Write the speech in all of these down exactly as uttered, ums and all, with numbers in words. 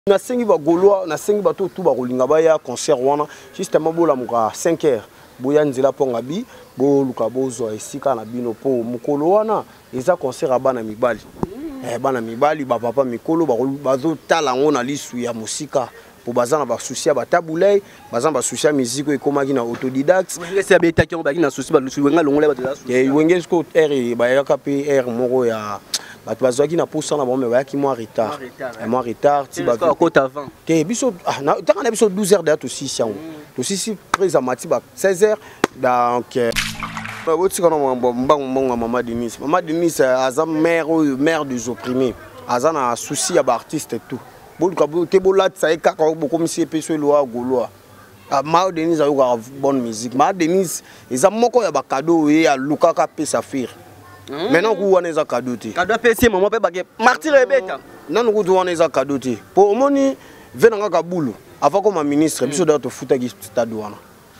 Na sengi ba Gaulois, na sengi ba to tout ba rolinga ba ya concert wana justement bola muka cinq heures boya nzela ponga bi bo luka bozo esika na bino po mukolo wana eza concert abana mibali eh bana mibali ba papa mikolo ba bazo tala ngona lisu ya musika po bazana ba souci ba tabulay bazana ba souci musique ekomaki na autodidacte ngese abeta ki ba ki na souci ba lusu wenga longola ba tela eh wengezi ko R ba ya kapi R moko ya ba bazaki na poussa na bombe ba ki moi retard et moi retard ti ba côte avant te biso na tanga na biso douze heures d'être aussi siango to sisi prise à mati ba seize heures donc ba woti kana mbongo mbongo mama Denise mama Denise aza mère mère des opprimés aza na souci ya ba artiste tout boluka te bolat ça eka ka beaucoup monsieur peso loa Gaulois ma Denise a eu bonne musique ma Denise eza moko ya ba cadeau et ya luka ka pesa faire. Maintenant ku wana eza cadeau te cadeau pesi maman pe ba ke martyr ebeta nanu ku wana eza cadeau te po omoni venanga ka bulu avant comme ministre biso da to futa ki stade wana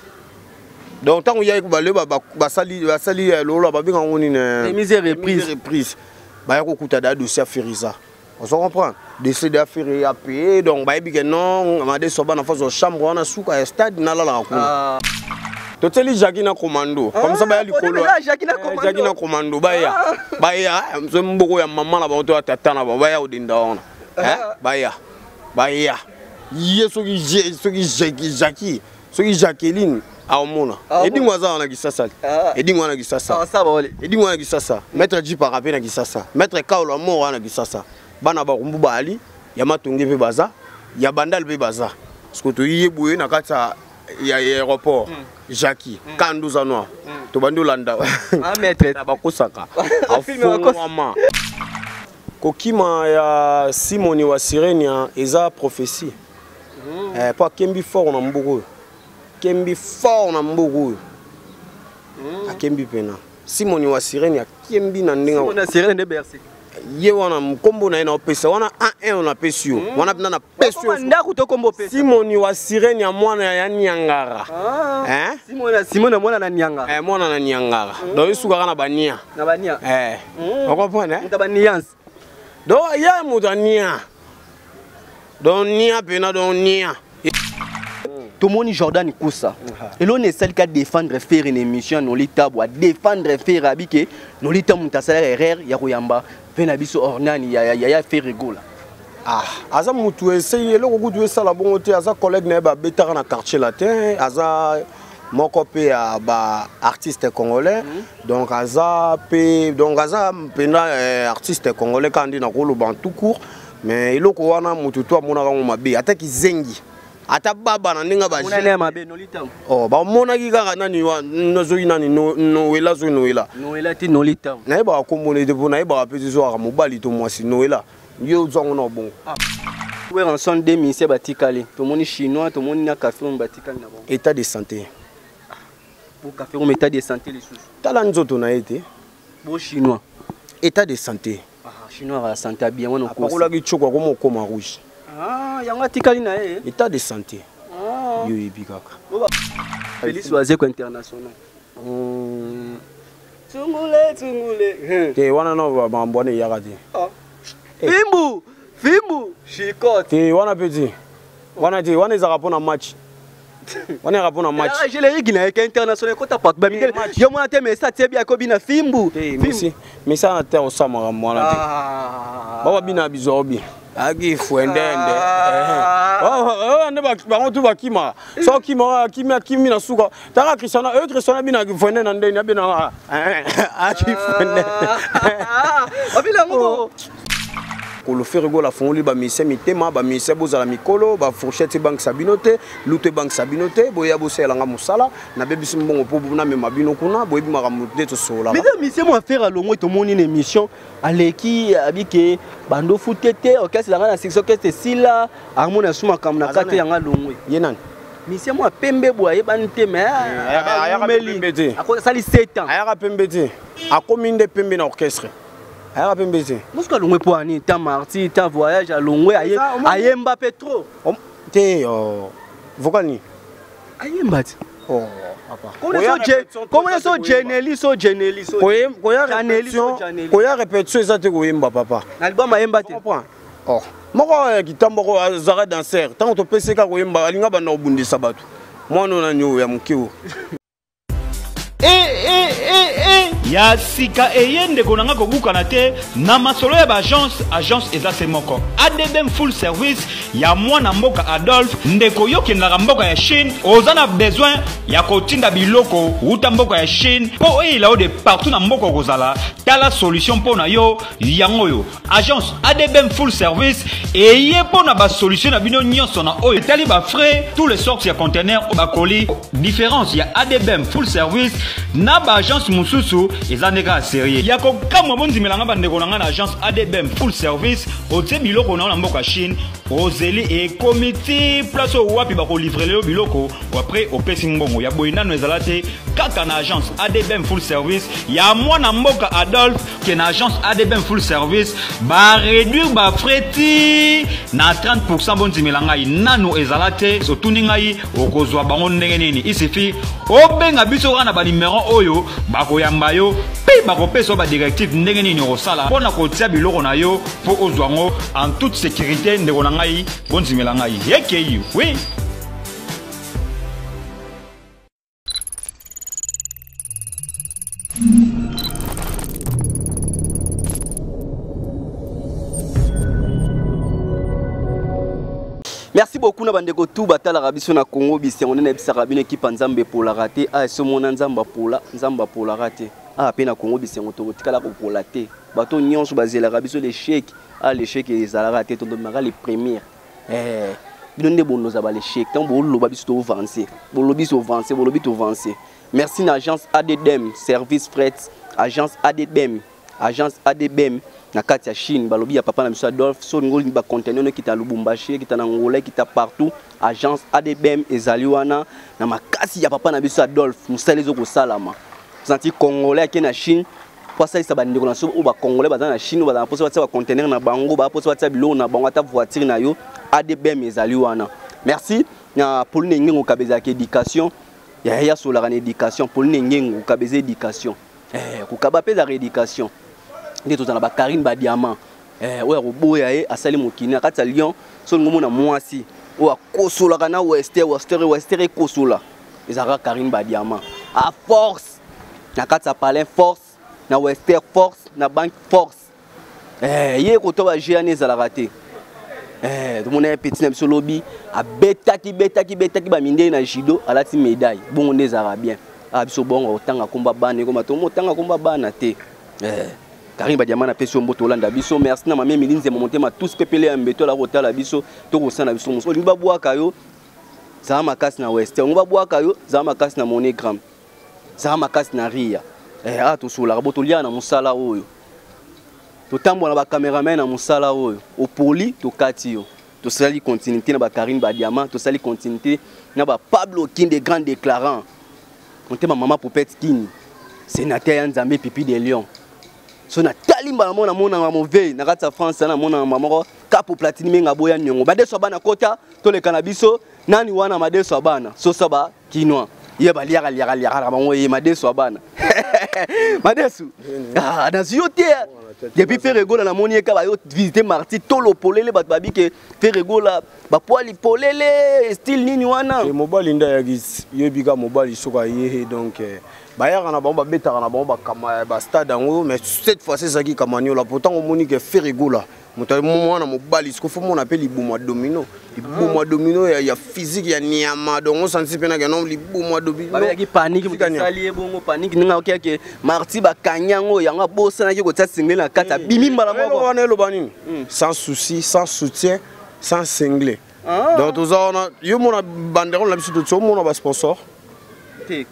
donc tant ya ku bale ba ba sali ba sali lolo ba binga ngoni ne mise reprise reprise ba ya ko kuta da dossier Feriza on se comprend décider à faire à payer donc ba bi que non ma de soba na fazo chambre wana suka stade na la la ku toteli Jackie na commando comme ça ba ya likolo Jackie na commando Jackie na commando ba ya ba ya mboko ya mama na ba to tata na ba ya odinda ona eh ba ya ba ya yeso ki yeso ki Jackie Jackie so ki Jacqueline aomona edingwa za na kisasa edingwa na kisasa ça ba ole edingwa na kisasa maître J parapé na kisasa maître Kaolo mo na kisasa bana ba kumbu bali ya matonge pe baza ya bandal pe baza parce que to yeboye na kata ya aéroport Jackie kanduza noa to bandi landa ah maître ba kosaka afungwama kokima ya Simoni wa Sirenia eza prophétie eh pa kembi fort na mbugo kembi fort na mbugo akembi pena Simoni wa Sirenia kembi na ndinga Simoni wa Sirenia de Bercy ye wana mkombo na ina pesa wana un un na pesio wana bina na pesio ndaku to kombo pesa Simoni wa Sirenia mwana ya Nyangara eh Simoni Simoni mwana na Nyangara eh mwana na Nyangara donc isuka kana bania na bania eh on comprend hein mutabaniance donc ya mutania donc nia pena donc nia Tomoni Jordan Koussa. Et l'on est celle qui a défendre faire une émission non l'étape ou à défendre faire abike non l'étape mutasala erreur ya koyamba pena biso ornani ya ya ya faire rigolo. Ah, aza mutu essayer le kutu sala bongo te aza collègue na ba betara na quartier latin aza moko pe ya ba artiste congolais donc aza pe donc aza pena artiste congolais kandi na kolo ban tout court mais iloko wana mutu to amona ka mabe ataki zengi ata baba na ndinga ba mona mabe no litam oh ba mona ki kaka nani wa nozo nani no noela zo noela noela ti no litam na ba ko mona de bona ba pe zo ka mobali to mwasi noela yo zongo no bon ouais en son deux mille batikali to moni chinois to moni na café on batikali na bon état de santé pour café on état de santé les sous tala nzoto na été bon chinois état de santé ah chinois la santé bien on ko ko la ki chokwa ko mo koma rouge ah yanga tikali na eh état de santé ah yo ebikaka Félix Wazeko international tungule tungule te wana no ba mbone yakati ah fimbu fimbu shikot te wana petit wana te wana ezaka pona match wana ezaka pona match ah je l'ai dit na international ko ta pak ba mingel yo mona te mais ça tie bien ko bina fimbu merci mais ça na te on sama mwana te baba bina bizobi agi fuendende eh oh oh ne ba ba tu ba kima so kima kima kimi na suka taka Cristiano e Cristiano bina fuendende na ndeni abina agi fuendende abila ngo ko le faire go la fongoli ba mise mitema ba mise bozala mikolo ba fourchette bank sabinote lute bank sabinote boya bosela nga musala na bebisi mbongo po na mema bino kuna boyebi makamude to sola mais mise mo faire longo to moni une émission aleki abike bando futete orchestre nga na section orchestre sila harmonie suma kamna kate yanga longo yenan mise mo pembe boye banite mais ayaka pembe te ako sali sept ans ayaka pembe te akominde pembe na orchestre ayaka pembe te muska longo po ani ta marti ta voyage à longo aye ayemba petro te oh vokani ayemba ti oh papa comment so geneli so geneli so koya répétition koya répétition ça te koyemba papa album ayemba te oh moko kitambo azara danser tant to pese ka koyemba alinga bana obundisa bato mwana na nyo ya mukio eh eh eh eh ya sika eyende konanga kobukana te na masolo ya ba agence agence ezase moko A D B M full service ya mwana mboka Adolphe ndeko yokendaka mboka ya Chine ozana besoin ya kotinda biloko uta mboka ya Chine po eyela de partout na mboka kozala tala solution pona yo yango yo agence A D B M full service eye pona ba solution na bino nyonso na oyo tali ba frais tous les sortes ya conteneurs ba colis différence ya A D B M full service na ba agence mususu ezandeka sérieux yako kamwa bonzimelanga bandeko nanga na agence A D B M full service otie biloko na mboka Chine ozeli e comité place au wapi ba ko livrer le biloko après opesi mbongo ya boyinano ezalate kaka na agence A D B M full service ya mwana mboka Adolphe ke na agence A D B M full service ba réduire ba frais ti na trente pour cent bonzimelanga nano ezalate so tuningai okozwa bango ndenge nini il suffit obenga biso kana ba numéro oyo ba koyamba yo pe ba kopesa ba directive ndenge nini osala pona kotia biloko na yo po ozwango en toute sécurité ndeko na ngai bonzimela ngai yekeyi oui. Merci beaucoup na bandeko tout batala rabiso na Congo bisengo na bisa rabine équipe nzambe pour la rater ah so mona nzamba pour la nzamba pour la rater ah pe na Congo bisengo to tikala ko pour la te bato nyonso bazela rabiso l'échec ah l'échec ezala rater to mara les premières eh bino bono za ba l'échec tant bo lo babiso to avancer bo lo biso avancer bo lo bito avancer merci na agence A D B M service fret agence A D B M agence A D B M na kati ya Chine balobi ya papa na biso Adolphe so ngoli ba conteneur no kita Lubumbashi kita na Angola kita partout agence A D B M ezali wana na makasi ya papa na biso Adolphe musale zo ko salama santi congolais ke na Chine posa isa ba ndeko na so o ba congolais ba na Chine ba na posa ba conteneur na bango ba posa ba bilo na bango ata voiture na yo A D B M ezali wana merci na Pauline Ngengo kabeza ke éducation ya ya so la éducation Pauline Ngengo kabeza éducation eh ko kaba pe za rééducation nde tozana ba Karine ba diamant eh oya roboya e asali mokini akata Lyon so ngomo na mwasi o akosola kana wester wester wester kosola ezaka Karine ba diamant a force nakata palais force na wester force na bank force eh ye ko to ba géane za la raté eh tout monde petit na biso lobby a betaki betaki betaki ba minde na judo alati médaille bongo nde za bien a biso bongo otanga komba bana ko mato motanga komba bana te eh Karine Badiamana peso mboto Olanda biso merci na mame milinze montema tous pepele ya mbeto la rotala biso to kosana biso muso liba bwaka yo za makasi na western liba bwaka yo za makasi na monogram za makasi na ria eh a to sola boto lia na musala oyo to tambo na ba cameraman na musala oyo o poli to kati yo to sali continuité na ba Karine Badiama to sali continuité na ba Pablo King de grand déclarant montema mama Poupette King sénateur ya Nzambe Pipi de Lyon so na talimba na mona mona mauvais na kata France na mona mamoko kapo platini menga boya nyongo badeso bana kota to le kanabiso nani wana madeso bana so saba kinwa ye ba liaka liaka liaka bango ye madeso bana madeso ah na ziote depuis Ferregola na moni ka ba yo visiter Marty tolo polele bat babike Ferregola ba poali polele style nini wana e mobali nda ya gis yebika mobali soka ye donc bayaka na bango babetaka na bango bakama ba stade yango mais cette fois c'est ça qui kamanio là pourtant on moni que Ferregola moto mwana mobali siko fo mona pe libumo domino libumo domino ya ya physique ya niama donc on sentit pena que non libumo domino ba yaki panique mutali bongo panique ninga okeke Marty ba kanyango yanga bosana ki ko tsa single na kata bimi mbala moko wana lo banini sans souci sans soutien sans single donc tout ça on a yo mona banderole la biso to mona ba sponsor te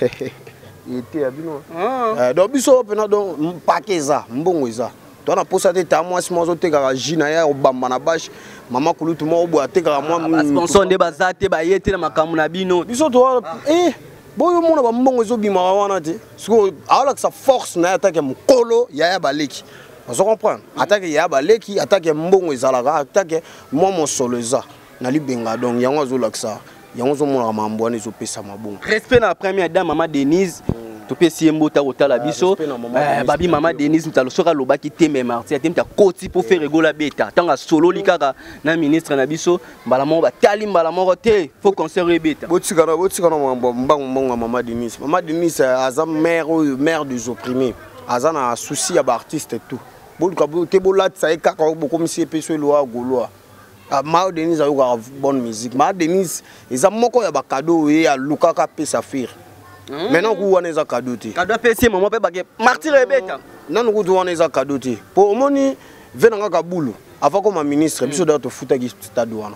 était abino ah donc biso pena donc mpakeza mbongo eza to na posa te ta moi simozo te ka jina ya obamba na bash mama kulutu mo obo te ka moi sponsor nde bazate ba yete na makamu na bino biso to eh boyo mona ba mbongo ezo bima wana te siko ala que sa force na attaque mkolo ya ya baleki on se comprend attaque ya baleki attaque mbongo ezalaka attaque moi mon soleza na libenga donc yango zo laksa yango zo mona mambo wana ezo pesa mabongo respect na première dame maman Denise topé siembo ta otala biso babi mama Denise mtalo soka lobaki tembe marti atem ta koti pour faire rigola beta tanga solo likaka na ministre na biso mbala mo ba tali mbala mo te faut conserver beta botika na botika na mbango mbango mama Denise mama Denise aza mère mère des opprimés aza na souci ya ba artiste et tout boluka te bolat sa ekaka boko misi peso loa goloa ma Denise a bonne musique ma Denise eza moko ya ba cadeau e ya lukaka pesa faire maintenant ku wana eza cadeau te cadeau pesa maman pe ba martyr beta nanu ku wana eza cadeau te po omoni venanga kabulu avant comme ministre biso da to futa ki stade wana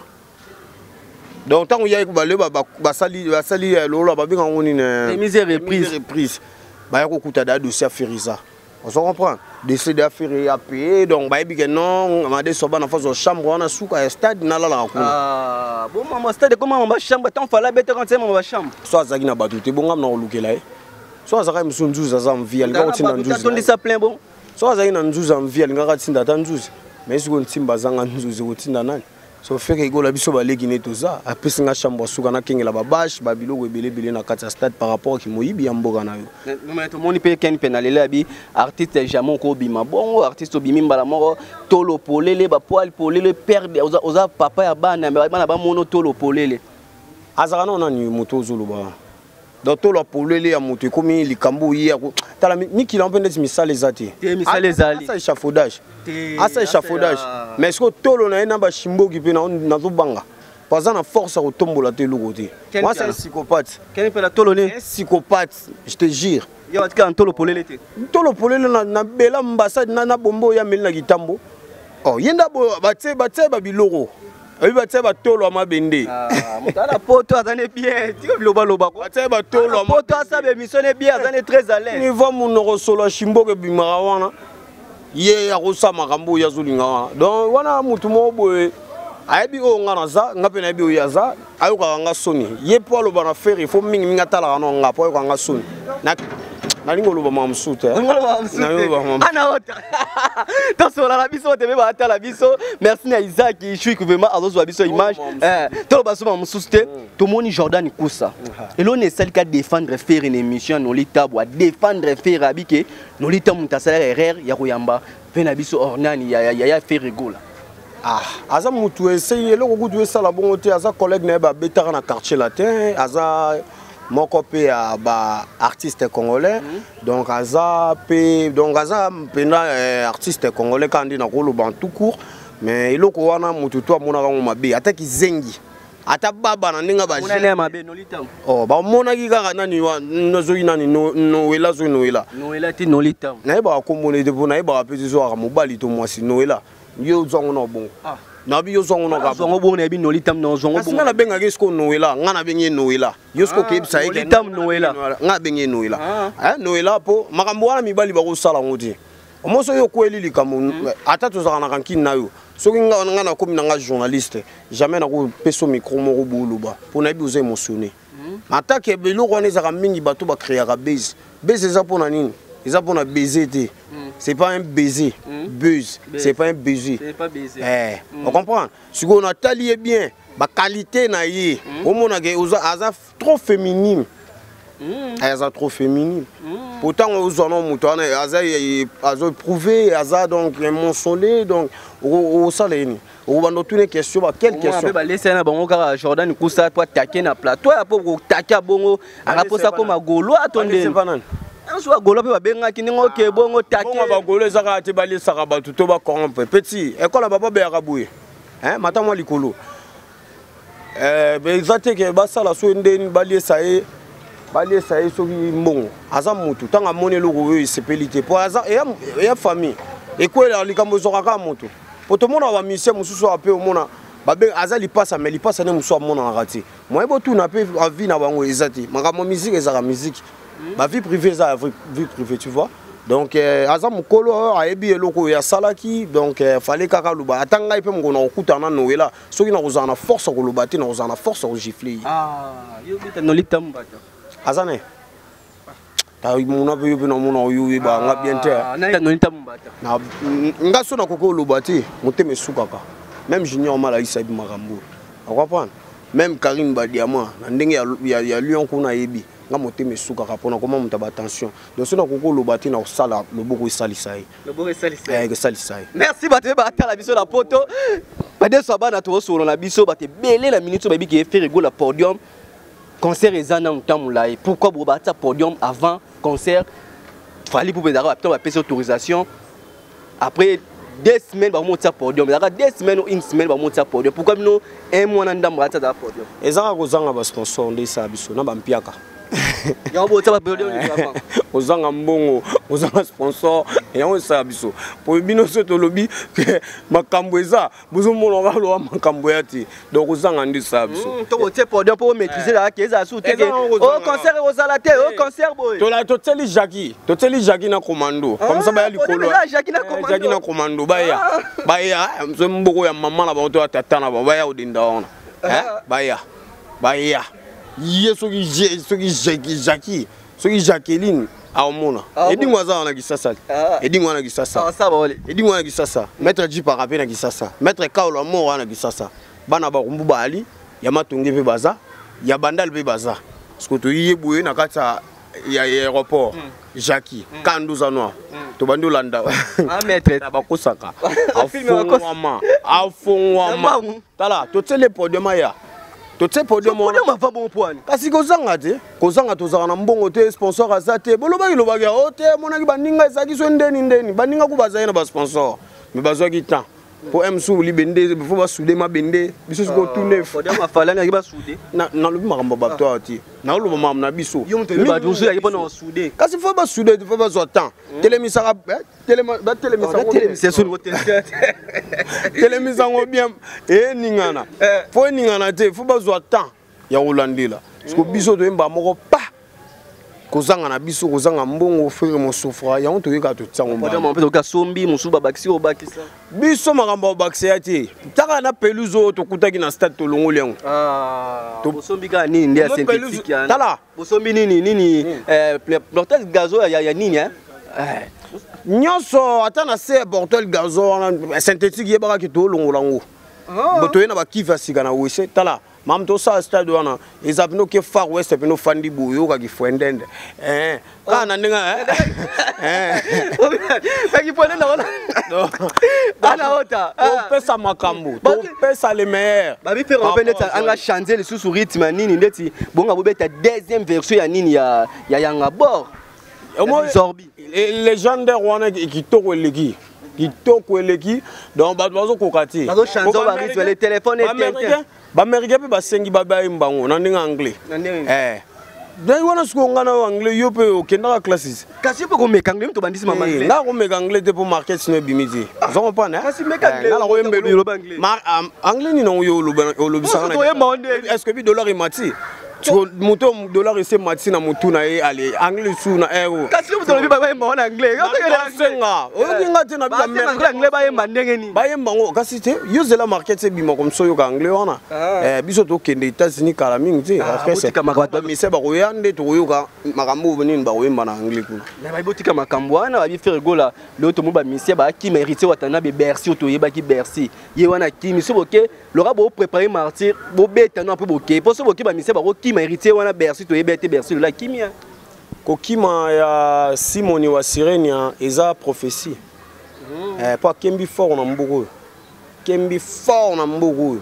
donc tant ya ko bale ba basali basali lolo ba binga ngoni ne mise reprise reprise ba ya ko kuta da dossier Feriza on se comprend décider à faire à payer donc ba bi que non ma de soba na face au chambre on a souka stade na la la ko ah bon maman stade comment maman chambre tant fala bête quand c'est maman chambre soit zaki na batu te bon ngam na olukela e soit zaka msunzuza za mvia linga kotinda nzuza ton ça plein bon soit zaki na nzuza mvia linga kotinda ta nzuza mais siko ntimba zanga nzuza kotinda nani so fait que gola biso baleki ne toza apesi nga chambre souka na kengela babash babiloko ebele belé na kati stade par rapport ki moyibi ya mboka na yo mais to moni pe ken penalele abi artiste jamon ko bima bon artiste obimi mbala moko tolo polele ba poil polele perde oza oza papa ya bana bana ba mono tolo polele azaka na nani moto zoloba donc tolo polele ya moto komi likambo yi ya tala miki la mpende misale zati misale zali ça échafaudage asa échafaudage mais est-ce que tolo na ena ba shimboki pe na nazo banga pas na force à tombola te lokote moi c'est un psychopathe quel pe la tolo ne un psychopathe je te jure yo atka tolo polele te tolo polele na na bela ambassade na na bombo ya meli na kitambo oh yenda bo batse batse ba biloko abi batse ba tolo amabende ah mutala poto azane bien tiko biloba loba ko batse ba tolo poto asabe missionné bien azane très à l'aise ni va munoko solo shimboke bimara wana ye ya kosa makambo ya zulinga wana donc wana mutu mo boye ayebi o ngana za ngape na yebi o yaza ayoka nga soni ye po aloba na faire il faut mingi minga tala kana nga po ayoka nga soni na na lingo loba mamsute na yoba ana ota taso la biso te be ba ta la biso merci na Isaac chui que vraiment azozo la biso image eh to ba so mamsute to moni Jordan Kusa et l'on est celle qui défendre faire une émission no litabo à défendre faire abike no litamu mutasala erreur ya kuyamba pena biso ornani ya ya ya faire rigola ah aza mutu essayer le ko kutu sala bongo te aza collègue na ba betara na quartier latin aza moko pe ya ba artiste congolais mm-hmm. donc aza pe donc aza pena eh, artiste congolais kandi na kolo ban tout court mais iloko wana mutu to amona ka mabe ataki zengi ata baba na ninga ba mona mabe no litamu oh ba mona ki kaka nani wa nozo inani no noela zo noela noela ti no litamu na ba ko mona de bona ba pe zo ka mobali to mwasi noela yo zongo no bon ah na bi yo zongo no ka zongo bon na bi no litamu no zongo bon na benga ke sko noela ngana benye noela yo sko ke bisa no litamu noela nga benye noela eh noela po makambo wana mibali ba ko sala ngoti omoso yo ko elili kamu ata to zaka na kankini na yo soki nga ngana komi na nga journaliste jamais na ko peso micro moko buluba po na bi oza émotionné atake biloko wana ezaka mingi bato ba créer ka base base eza pona nini eza pona baiser te c'est pas un baiser buzz c'est pas un baiser c'est pas baiser eh on comprend si on a talié bien ba qualité na ye au mona ke oza aza trop féminine aza trop féminine pourtant oza no muto ana aza azo prouver aza donc monsolé donc au salé on va nous tourner question ba quelle question ba laisser na bango ka Jordan Kusa toi taquer na plateau ya pour taquer bongo araposa comme golo attendez soit golo pe ba benga ki ningo ke bongo taquer ba golo ezaka te ba lesaka ba tout ba corrompre petit école baba be akabuye hein mata moi likolo eh be ezate ke ba sala so ndeni ba lesaye ba lesaye so ki mbongo aza mutu tanga mone loko yo sepelité pour aza et ya famille et quoi la likambo zoka ka mutu pour tout le monde va misser mususu ape au mona babe azali passa mais li passa ne musu amona ngati moi bo tout na pe vie na bango ezati makamo musique ezaka musique ba vie privée za vie privée tu vois donc aza mukolo ayebi eloko ya salaki donc fallait kaka luba atanga ipe ngona okutana noela soki na kozana force ko lobati na kozana force ko gifler ah yo bita no litambata azane ta muna pe yo pe na muna yo ba nga bien terre na no litambata na nga so na koko lobati moteme sukaka même junior mala isa bi makambo on comprend même Karim Badiama na ndenge ya ya Lyon kuna yebi nga motema esukaka mpona koma moto aba attention donc so nakoki oloba te na kosala loboko esalisa ye esalisa ye merci bato oyo batala biso na poto badeso abana toosolo na biso bato ebele na minute oyo bayebi ke efere ego la podium concert eza nanu ntango molai pourquoi bo bata podium avant concert fali mpo ezalaka bapita bapesa autorisation après deux semaines bakomotia podium ezalaka deux semaines ou une semaine bakomotia podium pourquoi bino un mois na ndambo ata ezala podium ezalaka kozanga basponsor nde esala biso na bampiaka ozanga mbongo ozanga sponsor yango esala biso po bino so tolobi makambo eza bozomona baloba makambo ya te donc ozanga nde esala biso tokotie podium mpo omaîtrise ezalaka ezala su teke o concert ekozala te o concert boye toteli jaki toteli jaki na commando comme ça baya likolo jaki na commando baya baya mso mboko ya mama na bango to ya tata na bango baya odinda wana baya baya ye soki je soki jaki jaki soki Jacqueline aomona edingo aza na kisasa edingo na kisasa edingo na kisasa maître Jipa rapé na kisasa maître Kaolo amoro na kisasa bana ba kumbu bali ya matonge pe baza ya bandal pe baza parce to yeboye na kata ya aéroport Jackie kanduza noa to bandi olanda ah maître bakosaka afongwama afongwama tala to tele podium ya to te podium podium va bon point kasi kozanga te kozanga tozaka na mbongo te sponsor azate bolobaki lobaki o te monaki baninga ezaki so ndeni ndeni baninga ku bazali na ba sponsor mais bazwaki temps po msu libende faut ba souder ma bende biso siko tourner podium afala na ba souder na na lobi makambo bato ati na lobi mam na biso yo mto ba biso ya bona souder kasi faut ba souder faut ba zo temps télémisaka téléma ba télémisaka télémisaka sur le télémisaka télémisaka bien e ningana faut ningana te faut ba zo temps ya Rolandila parce que biso to mba moko pa kozanga na biso kozanga mbongo frère mon sofra ya on to yeka to tsango mba mpa to ka sombi musuba bakisi obakisa biso makambo obakisa ya te taka na peluzo to kutaki na stade to longo lengo ah to sombi ka nini ndia synthétique ya tala bosombi nini nini eh portal gazo ya ya nini eh nyonso ata na se portal gazo synthétique yebaka ki to longo lango boto yena ba kifa sika na wese tala mam to sa stade wana ezapino ke far west pino fandi buyo ka kifwendende eh kana ndinga eh eh kifwendende na wana ana ota to pesa makambo to pesa le meilleur babi faire on peut anga changer le sous rythme nini ndeti bonga bobeta deuxième version ya nini ya ya yanga bord zorbi légendaire wana kitoko eleki kitoko eleki donc bato bazo kokati bazo changer ba rythme les téléphones et Baméricain pe basengi babaye mbango na ndinga anglais eh dai wana siko ngana anglais yo pe okenda classes kasi pe ko meka anglais to bandisi mama anglais na ko meka anglais te pour market sino bimiti zo comprendre kasi meka anglais na la ko yembelo yo anglais anglais ni no yo lo bisaka na est-ce que bi dollar imati moto dollar ese mati na mutu na ye ale anglais su na euro kasi moto lobi ba yemba na anglais yo to senga okinga te na bi anglais ba yemba ndenge ni ba yemba ngo kasi te yo zela market se bima comme so yo ka anglais wana eh biso to kende États-Unis kala mingi te après ka makambo mi se ba ko yande to yo ka makambo bonini ba ko yemba na anglais kuna na ba botika makambo wana ba bi faire gola le to mo ba misia ba ki mérité watana be Bercy to yeba ki Bercy ye wana ki mi so boke lora bo préparer martyr bo beta no après boke po so boke ba misia ba ko mérité wana Bercy to yebete Bercy la kimia kokima ya Simoni wa Sirenia eza prophétie eh pa kembi fort na mbuku kembi fort na mbuku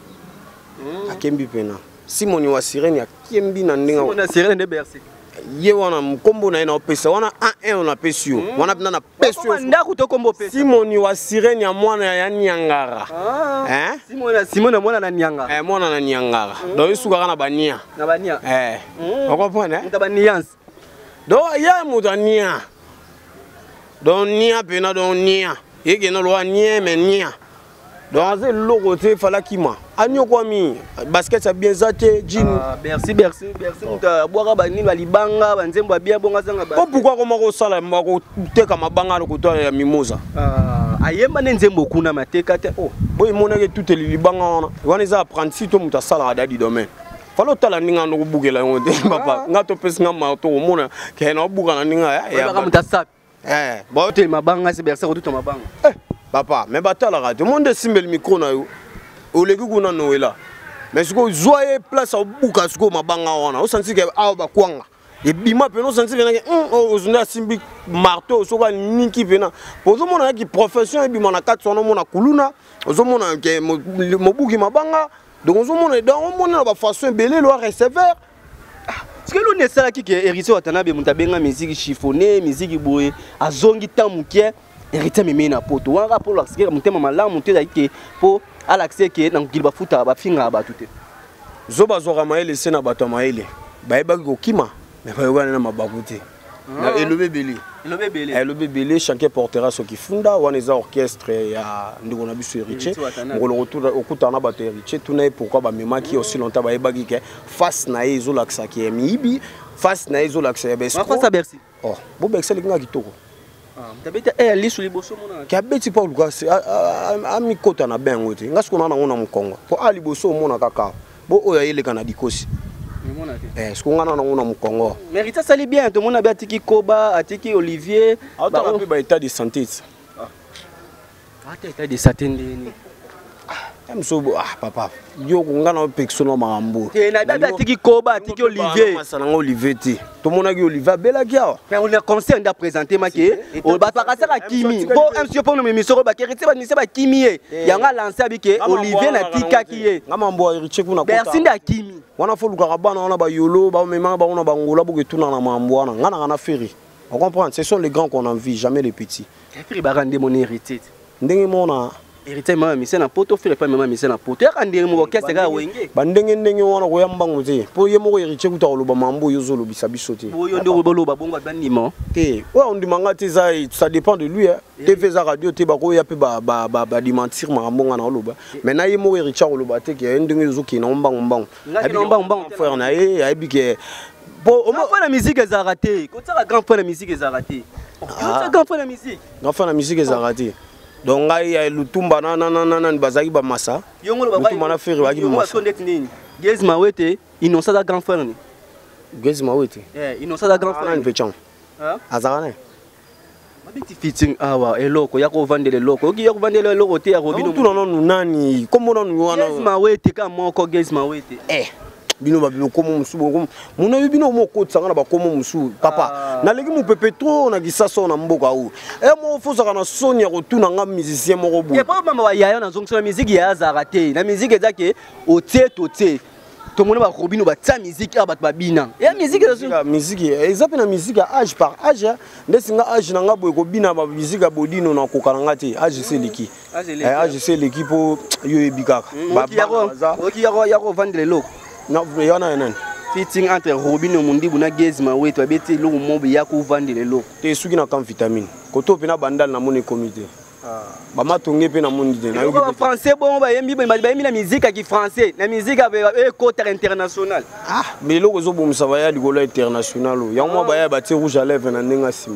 akembi pena Simoni wa Sirenia kembi na ndinga wana Sirenia de Bercy ye wana mkombo na ina opesa wana un un na pesio wana pena na pesio ndaku to kombo pesa Simoni wa Sirenia mwana ya Nyangara eh Simoni Simoni mwana na Nyangara eh mwana na Nyangara donc isuka na bania na bania eh on comprend hein mutabaniance donc ya mutania donc nia pena donc nia yeke na lo nia mais nia donc c'est logo te fala kima anyo kwa mi basket ça bien zate jean merci merci merci muta boaka ba nini balibanga banzembo bia bonga sanga ba pourquoi comment ko sala mbako teka mabanga lo kutoa ya mimosa ah ayemba nzembo kuna mateka te oh boy monake tout le libanga wana wana za apprenti to muta sala dadi domaine falo tala ninga no bugela ngote papa ngato pesinga ma to mona ke na buga na ninga ya ba muta sap eh bo te mabanga se bersa ko to mabanga eh papa mais batala radio monde simbel micro na yo oleki kuna noela mais siko joye place au buka siko mabanga wana o santi ke awa ba kwanga et bima peno senti vena ke oh ozuna simbi marteau soka niki vena pozo mona ki profession et bima na quatre sono mona kuluna ozo mona ke mobuki mabanga donc ozo mona dans mona ba façon belé lo recevoir. Est-ce que l'on est ça qui est héritier Watanabe mutabenga musique chiffonnée musique boye azongi tamukie héritier meme na poto wanga pour l'accès mutema malamu mutela ke po à l'accès ke na ngilba futa ba finga ba tuté zoba zora maele sena bato maele ba eba ko kima mais ba wana na mabakuté na elobe belé elobe belé elobe belé chacun portera ce qui funda wana za orchestre ya ndiko na biso héritier ngolo retour okuta na bato héritier tuna pourquoi ba mema qui aussi longtemps ba eba ke face na ezo laksa ki mibi face na ezo laksa ba esco face à Bercy oh bo Bercy linga kitoko ah tabeta eh lisu liboso mona ka beti pa luka se a mi kota na bengo te ngasko na ngona mkongo po a liboso mona kaka bo oya ile kana dikosi eh ce qu'on a dans mon Congo mérite ça bien tout le monde a atiki Koba atiki Olivier ba on ba état de santé ah ah état de santé ndeni am so ah papa yo ngana pexono mambo te na ba atiki Koba atiki Olivier masana Olivier te tout le monde a Olivier bela kia mais on est conseil de présenter maké on ba pas ça Kimi bon monsieur pour nous émission ba kerete ba nise ba Kimi yanga lancer abike Olivier na tika kié ngamambo héritier kuna kota merci nda Kimi wana fo luka bana wana ba yolo ba mema ba ona ba ngola bo ketuna na mambo wana ngana ngana feri on comprend ce sont les grands qu'on envie jamais les petits feri ba rendre mon héritier ndenge mona héritier mama mise na poto feri pa mama mise na poto ya kandenge mo orchestre ga wenge ba ndenge ndenge wana ko yamba ngote po ye mo héritier kuta loba mambo yo zolo bisa biso te bo yo ndo boloba bongo ba ndimo te ouais on dimanga te ça ça dépend de lui hein T V za radio te ba ko ya pe ba ba ba dimentir mambo ngana loba mais na ye mo héritier loba te ke ndenge zo ki na mbango mbango abi mbango mbango frère na ye abi ke bon au moins la musique est raté quand ça la grand frère la musique est raté ça grand frère la musique grand frère la musique est raté donc ngai ya lutumba na na na na bazaki ba massa lutumba na feri ba ki massa Gez Mawete innocent da grand frère ni Gez Mawete eh innocent da grand frère ni pechang hein azarane mabiti fitting awa eloko ya ko vandele eloko oki ya ko vandele eloko te ya robino tu na no nani comme na no wana Gez Mawete ka moko Gez Mawete eh bino ba bino komo musu bo muna bino mo ko tsanga ba komo musu papa na leki mu pepe trop na gisaso na mboka u e mo fosa kana sonia ko tuna nga musicien mo ko bu e pa mama wa yaya na zongo na musique ya azarate na musique ezake otie totie to mona ba robino ba tsa musique a bat ba bina e musique la musique exacte na musique âge par âge ndesinga âge na nga boy ko bina ba musique bodino na ko kananga te âge c'est leki âge c'est leki po yo ebikaka ba ba oki ya ko ya ko vendre loko non yana nan fitting entre Robino Mundibu na Gez Mawete abeti lo mobe ya ko vendre lelo te suki na kan vitamine koto pe na bandal na moni comité ah ba matonge pe na moni de na yo français bon ba yembi ba yembi na musique ki français na musique e côté international ah mais loko zo bomsa ba ya ligolo international ya mo ba ya ba te rouge à lèvres na ndenga sima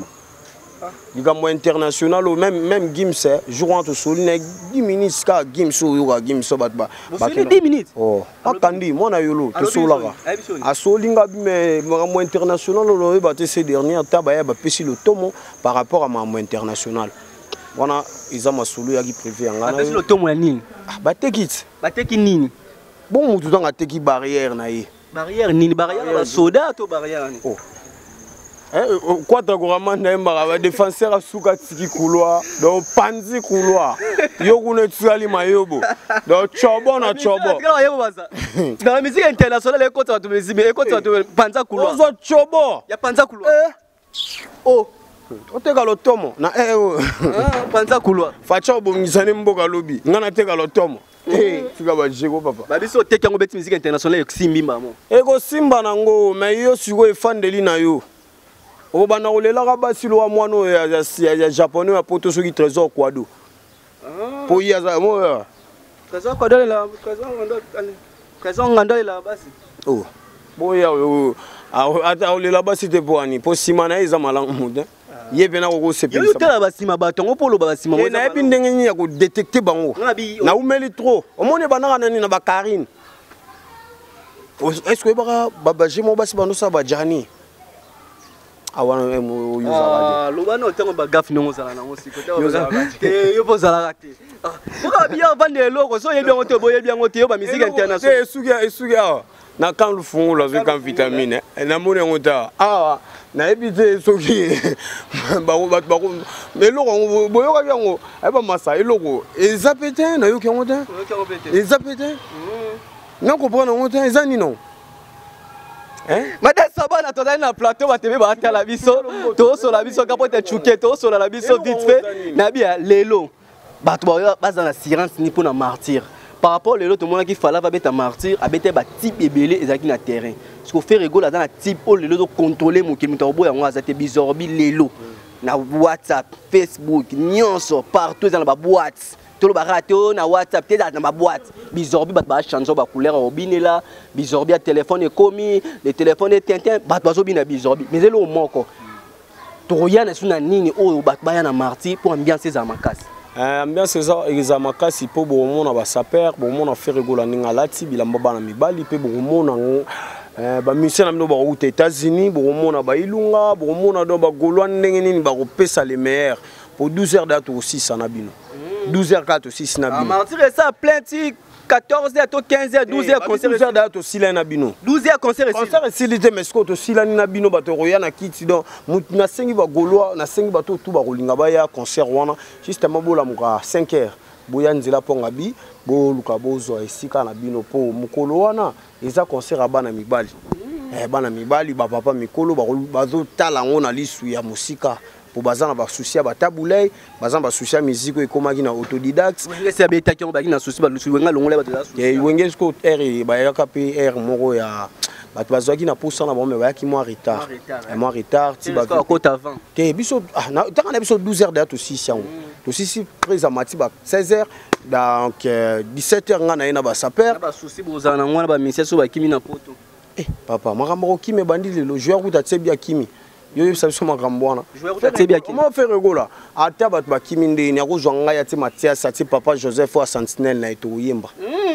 ligambo international même même Gims jour entre solina dix minutes ka Gims o yoga Gims o batba ba dix minutes oh atandi mona yolo to solaka a solinga mais mo international lo ba te ces dernières taba ya ba pesi le tomo par rapport à mambo international wana izama solo ya ki privé ngana ba pesi le tomo ya nini ba tekit ba teki nini bon mutu tanga teki barrière na ye barrière nini barrière ba soda to barrière ni oh quoi t'as na défenseur suka tiki couloir donc panzi couloir yo kuna tsali mayobo donc chobo na chobo dans la musique internationale les côtés tu me mais côté tu panza couloir ozo chobo ya panza couloir oh oteka lotomo na eh ah panza couloir facha obongisane mboka lobi ngana teka lotomo eh fika ba jego papa ba biso teka ngo beti musique internationale simbi mbamo ego simba nango mais yo siko efandeli na yo o bana olela ka basilo wa mwana ya ya japonais ya poto soki trésor kwado ah po ya za mo trésor kwado la trésor ngando trésor ngando la basi oh bo ya ata olela basi te po ani po simana eza malang mude ye bena ko sepelisa yo tala basima batongo polo basima mo na ebi ndenge ni ya ko détecter bango na umeli trop omone bana nani na ba Karine est-ce que ba ba jemo basi bano sa ba jani awana mo yuza ah lobano tango ba gaf nongo sala nango sikota te yo pozala kate ah boka bien vendre loko so yebi ngote boye bien ngote yo ba musique internationale esuki esuki ah na quand le fond la avec en vitamine na moni ngota ah na ebite soki ba ba ba mais loko boyo ka yango e ba masa eloko ezapete na yo ki ngota ezapete na comprendre ngota ezani non hein madame Sabana tozali na plateau ba tebe ba la biso to so la biso kapote chuke to so la biso vite fait na bia lelo ba to ba baza na sirance ni pour na martyr. Par rapport à l'autre monde qui fallait être martyr, avec un type ébélé et dans le terrain. Ce qu'on fait rigoler dans le type où les autres contrôler mon qui m'entend boire moi c'était bizarre lélo. Na WhatsApp, Facebook, nyonso partout dans la boîte. Tout le barato na WhatsApp t'es dans ma boîte. Bizarre bat ba changer ba couleur au binela, bizarre bien téléphone est commis, le téléphone est tintin, bat ba zo bina bizarre. Mais c'est le moko. To rien na suna nini o bat ba na martyr pour ambiance za makasi. Ambiance eza eza makasi po bomona ba saper bomona faire rigola ninga lati bilamba bana mibali pe bomona ngo ba mission na bino ba aux États-Unis bomona ba ilunga bomona do ba golwa ndenge nini ba kopesa les meilleurs pour douze heures date aussi ça na bino douze heures quatre aussi na bino martyr ça plein ti quatorze heures quinze heures douze heures concert douze heures date aussi là na bino douze heures concert concert silité mais ce que to silani na bino bato roya na kiti donc na sengi ba golwa na sengi bato tout ba kolinga ba ya concert wana justement bola muka cinq heures boya nzela ponga bi bo luka bozo esika na bino po mukolo wana eza concert a bana mibali eh bana mibali ba papa mikolo ba bazo tala ngona lisu ya musika pour bazana ba souci ba taboulay bazana ba souci musique et comme na autodidacte c'est beta qui on ba na souci ba lusu wenga longole ba de et wenga sko r ba ya kapi r moko ya ba bazaki na posa na bombe ba ki mo retard et mo retard ti ba côte avant te biso na ta na biso douze heures date aussi siango to sisi prise mati ba seize heures donc dix-sept heures ngana ina ba saper ba souci bozana ngwana ba mission so ba kimi na poto eh papa makambo kimi bandi le joueur ku ta tsebia kimi yo yo sabiso makambo wana comment faire rigola ata bat ba kimi ndeni ya kozwa ngaya ti Mathias ati papa Joseph wa Sentinelle na eto yemba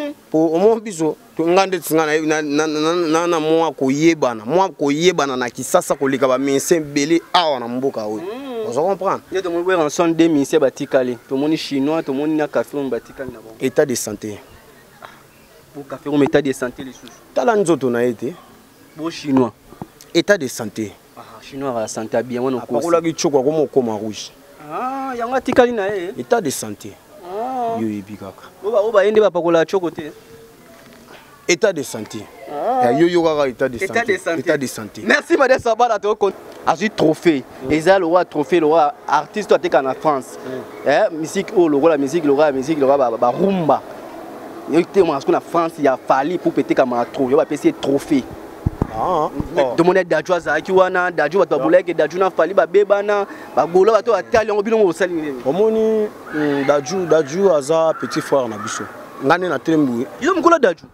po omo biso to ngande tsingana na na na mo ko yebana mo ko yebana na kisasa ko lika ba mense belé awa na mboka oyo on comprend il y a de mon en son deux ministères batikali to moni chinois to moni na café on batikali na bon état de santé pour café on état de santé les sous tala nzoto na été bo chinois état de santé chinois la santé bien on ko ko la ki chokwa ko mo koma rouge ah yanga tikali na eh état de santé yo yebikaka oba oba yende ba pakola chokote état de santé yo yo kaka état de santé état de santé merci madame Sabana to azu trophée eza le roi trophée le roi artiste ateka na France eh musique oh le roi la musique le roi la musique le roi ba rumba yo te mo na France il y a fallu pour péter comme un trophée yo ba péter trophée ah de monnaie d'adjoa za ki wana d'adjoa to buleke d'adjoa na fali ba bebana ba golo ba to atali ngo bilongo osali nini omoni d'adjoa d'adjoa aza petit frère na biso ngane na tembu yo mukolo d'adjoa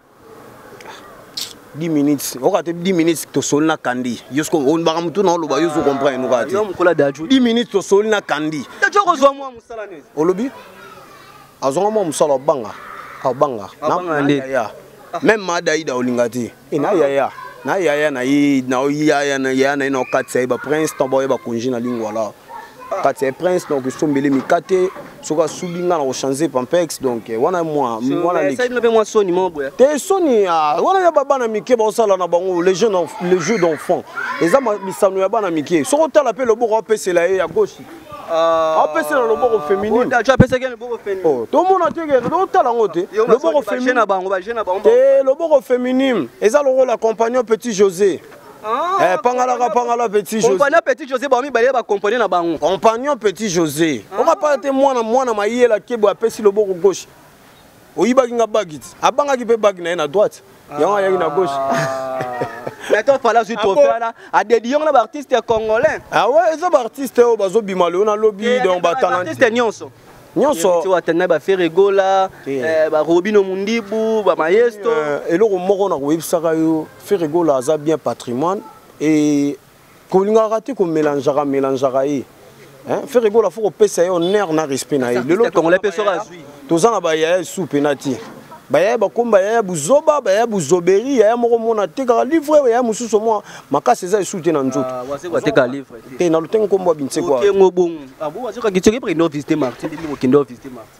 dix minutes o ka te dix minutes to solna kandi yosko on ba mutu na lo ba yoso comprendre no ka te yo mukolo d'adjoa dix minutes to solna kandi d'adjoa ko zo mo musala nezi olobi azonga mo musala banga ka banga na ya même madaida olingati ina ya ya na yaya na yi na yaya na yaya na ino katse ba prince tombo ba konji na lingwa la katse prince donc sombele mikate soka subinga na changer pampex donc wana moi wana ça il moi soni mo boya te soni wana ya baba na mike ba sala na bango les jeunes les jeux d'enfants les ama bisano ya bana mike soko tala pe le boko apesela ya gauche ah apesela le boko féminin tu apesela le boko féminin oh to mona tege do tala ngote le boko féminin na bango ba jeune na bango te le boko féminin eza le rôle accompagnant petit José eh pangala ka pangala petit José compagnon petit José ba mi ba ba compagnon na bango compagnon petit José on va pas te mwana mwana mayela kebo apesi le boko gauche oyiba kinga bagiti abanga ki pe bag na na droite yanga yaki na gauche mais toi fallait juste faire là à des lions là artistes congolais ah ouais ça artiste o bazo bimalo na lobby donc ba talent artiste nyonso nyonso tu watana ba faire rigola ba Robino Mundibu ba Maestro eloko moko na websaka yo faire rigola za bien patrimoine et kolinga raté ko mélangeara mélangeara yi hein faire rigola faut pesa yo nerf na respect na yi le congolais pesora azui tozana ba ya sous penalty baya bakomba ya buzoba baya buzoberi ya moko mona teka livre ya mususu mo makase za isute na nzoto ah wase kwa teka livre te na lutengo kombo binse kwa kengo bongo ah bo wase kwa kitsoke pre no visiter martyr ndi mo kindo visiter martyr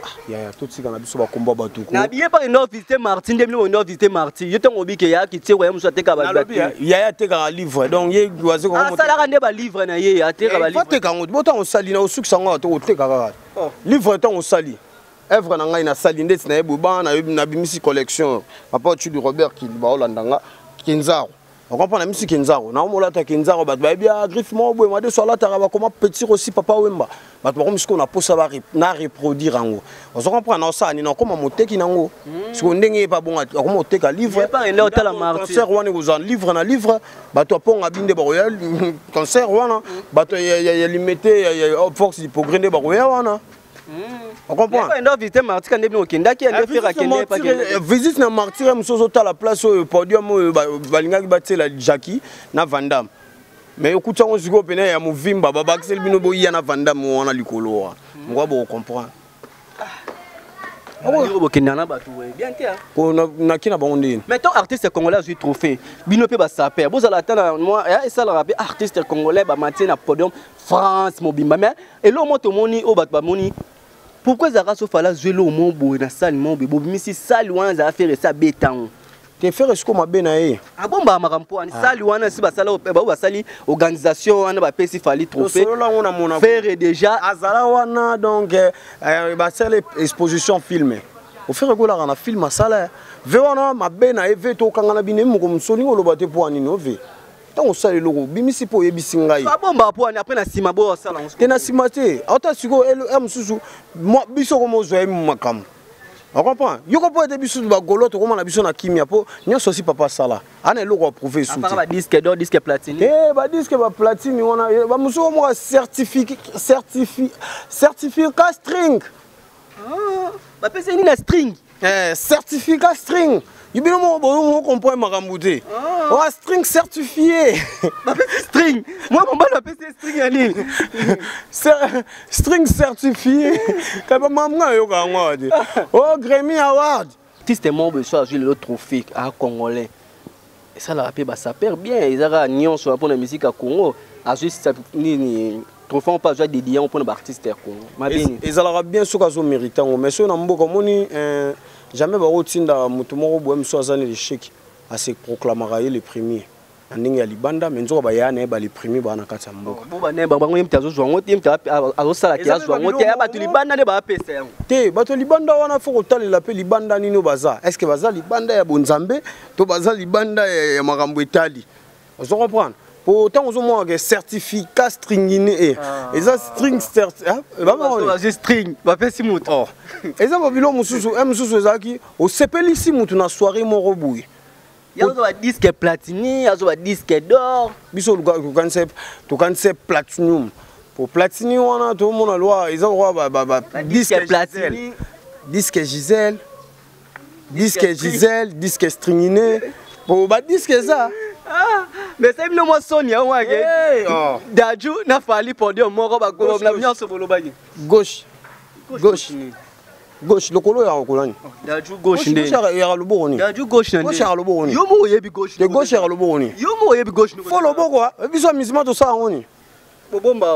ya ya tout tika na biso ba komba bato ko na biye pas une visiter Martin deux mille une visiter Martin yo tango bi ke ya ki tie ko ya muso teka ba ya ya teka livre donc ye doise ko ah sala kande ba livre na ye ya teka ba livre teka ngo botan on sali na osuki sango to teka kaka livre tan on sali œuvre na ngai na sali ndeti na yebo ba na na bimisi collection papa tu du Robert qui ba olandanga Kenzaro on comprend la musique Kenzaro na omola ta Kenzaro ba ba bien griffe mo boy ma de so la ta ba comment petit aussi papa wemba ba to comme ce qu'on a posa ba na reproduire ngo on comprend na ça ni na comme moteki nango ce qu'on ndenge pas bon comme moteka livre pas un hôtel à Martin concert wana ko livre na livre ba to ponga binde ba royal concert wana ba to ya limité ya force hypogrinde ba royal wana on comprend. Visite na martyr musozo ta la place au podium balinga ki la Jackie na Vandam. Mais okuta on ziko pena ya movimba baba Axel bino boya na Vandam wana likolo. Ngwa bo comprendre. Ah bon bokenda ba tu bien te ko na kina ba ondine. Mais ton artiste congolais a eu trophée. Bino pe ba saper. Vous allez attendre moi et ça le rappel artiste congolais ba matin na podium France mobimba mais et là moi to moni o ba ba moni. Pourquoi Zara Sofala jouer au monde pour na salle mon bébé mais si salle wana za faire ça béton te faire ce comme ben na ah bon ba makampo ani salle wana si ba sala ba ba sali organisation wana ba pesi fali trophée faire déjà azala wana donc ba sala exposition filmée au faire ko la na film sala ve wana mabe na eve to kangana bine mo ko msoni ko lobate po ani no ve tant ça le logo bimisi po yebisi ngai ba bomba po ani après na sima bo sala te na sima te ata siko em susu mo biso ko mo zo em makam on comprend yo ko po te biso ba golo to ko na biso na kimia po nyoso si papa sala ana logo approuver sous ba disque d'or disque platine eh ba disque ba platine wana ba muso mo certificat certificat certificat string ah ba pese ni na string eh certificat string Yubino mo bo comprend makambuté. Oh string certifié. Ba string. Moi mon bal P C string ali. String certifié. Ka ba mamnga yo ka ngode. Oh Grammy Award. Artiste mon be so le trophée à congolais. Et ça la rappel ba ça perd bien, ils ara nion sur pour la musique à Congo. A juste ni ni trophée pas déjà dédié pour les artistes Congo. Ma bien. Ils ala bien so ka zo méritant mais so na mboka moni euh jamais ba rotinda mutu moko boem so azani le chèque à se proclamer le premier ndenge ya libanda mais nzoka ba yana ba le premier ba na kata mboka bo ba ne ba bango yimta zo zo ngote yimta azo sala ki azo ngote ya batu libanda ne ba pesa yango te bato libanda wana fo ko talela pe libanda nino baza est-ce que baza libanda ya bonzambe to baza libanda ya makambo etali on comprendre pour tant aux moins que certificat stringine et ça string certificat ba ba string ba pesi mutu oh et ça ba bilo mususu em mususu ezaki au sepeli si mutu na soirée mo robuy yazo ba disque platine yazo ba disque d'or biso lu concept to concept platinum pour platine wana to mona loi ils ont roi ba ba disque platine disque Gisèle disque Gisèle disque stringine pour ba disque ça ah mais c'est une moisson ya wage daju na fali podium moko ba ko na nyonso bolobaki gauche gauche gauche lokolo ya kolani daju gauche ndé ya loboni daju gauche ndé gauche ya loboni yo mo yebi gauche de gauche ya loboni yo mo yebi gauche fo loboko biso misima to sa ngoni bobomba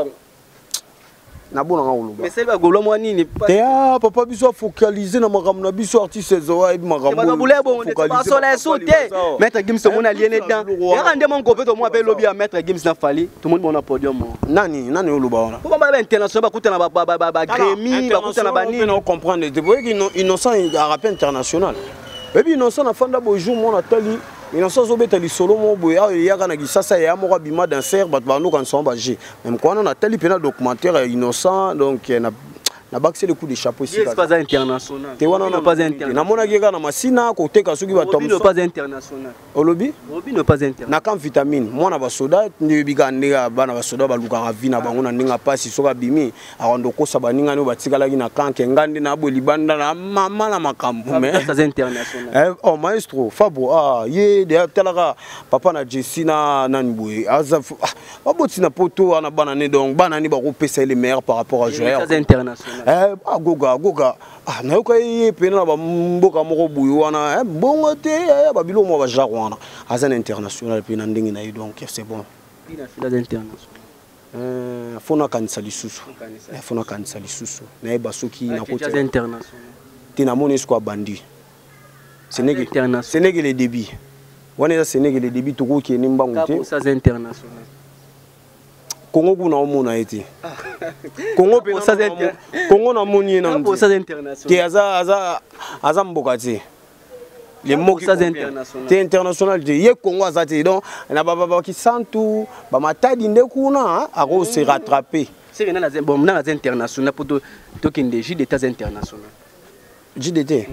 na bona ngolo mais c'est ba golo mo nini te ah papa biso focaliser na makambo na biso artiste zo ay makambo ba bule bon ba soleil sauté maître Gims to mona lié dedans ya rande mon kopé to mo be lobby à maître Gims na fali tout le monde mon podium nani nani oloba wana ko ba international ba kutana ba ba ba Grammy ba kutana ba nini on comprendre de voyez que innocent à rappel international et puis innocent na fanda bonjour mon atali innocent zo betali solo mo boya ya kana kisasa ya mo bima danser bat ba no kan son ba G même quoi on atali pena documentaire innocent donc na na baxé le coup de chapeau ici c'est pas international te wana na pas international na mona ki kana masina ko teka soki ba tom so pas international olobi obi ne pas international na kan vitamine mona ba soda ndi bika ndega bana ba soda ba luka ravina bango na ndinga pasi soka bimi arondo ko sabaninga no batikala ki na kanke ngandi na bo libanda na mama na makambu mais c'est international eh oh maestro Fabo ah ye de telaka papa na Jessina nani boy azaf ba botina poto na bana ne donc bana ni ba ko pesa les meilleurs par rapport à joueur c'est international eh ah goga goga ah na yoka ye pena ba mboka moko buyo wana eh bongo te ba bilo mo ba jarwana azan international pe na ndingi na donc c'est bon ina fila international Euh, fona kanisa lisusu. Fona kanisa lisusu. Na ba soki na côté international. Tina moni sko bandi. Sénégal Sénégal les débits. On est à Sénégal les débits tout qui est nimbangu. Ça c'est international. Congo kuna omona été. Congo pe ça Congo na moni na. Ça c'est international. Qui aza aza aza mbokati. Les mots qui international. C'est international. Ye Congo azati donc na baba qui santu ba matadi ndekuna a ko se rattraper. C'est na la bon na international pour to to kinde J D T international. J D T.